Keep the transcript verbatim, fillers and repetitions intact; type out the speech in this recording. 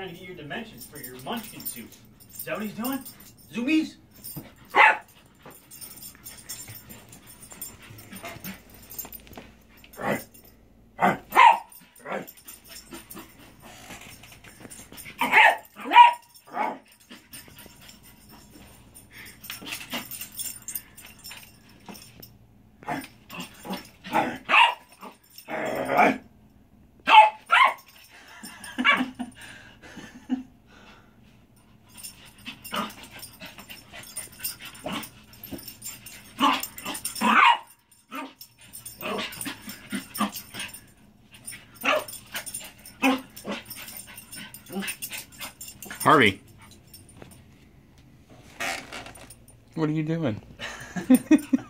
trying to get your dimensions for your munchkin suit. Is that what he's doing? Zoomies? Harvey, what are you doing?